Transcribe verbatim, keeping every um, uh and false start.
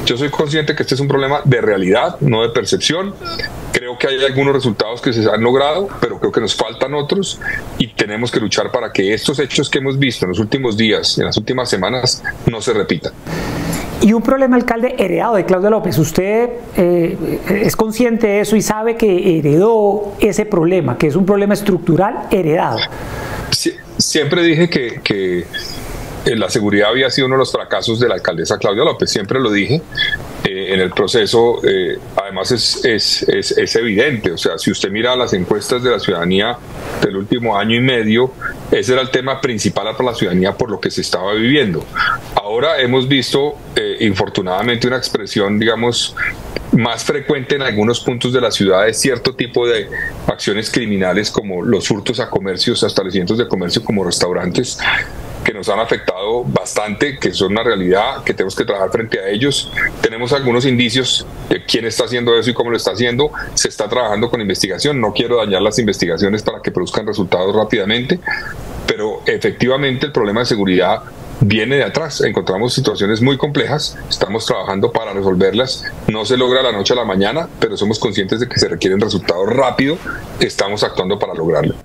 Yo soy consciente que este es un problema de realidad, no de percepción. Creo que hay algunos resultados que se han logrado, pero creo que nos faltan otros y tenemos que luchar para que estos hechos que hemos visto en los últimos días, en las últimas semanas, no se repitan. Y un problema, alcalde, heredado de Claudia López. Usted eh, es consciente de eso y sabe que heredó ese problema, que es un problema estructural heredado. Sí, siempre dije que, que la seguridad había sido uno de los fracasos de la alcaldesa Claudia López, siempre lo dije. Eh, en el proceso, eh, además es, es, es, es evidente, o sea, si usted mira las encuestas de la ciudadanía del último año y medio, ese era el tema principal para la ciudadanía por lo que se estaba viviendo. Ahora hemos visto, eh, infortunadamente, una expresión, digamos, más frecuente en algunos puntos de la ciudad de cierto tipo de acciones criminales como los hurtos a comercios, a establecimientos de comercio como restaurantes, que nos han afectado bastante, que son una realidad, que tenemos que trabajar frente a ellos. Tenemos algunos indicios de quién está haciendo eso y cómo lo está haciendo. Se está trabajando con investigación. No quiero dañar las investigaciones para que produzcan resultados rápidamente, pero efectivamente el problema de seguridad viene de atrás. Encontramos situaciones muy complejas, estamos trabajando para resolverlas. No se logra de la noche a la mañana, pero somos conscientes de que se requieren resultados rápido. Estamos actuando para lograrlo.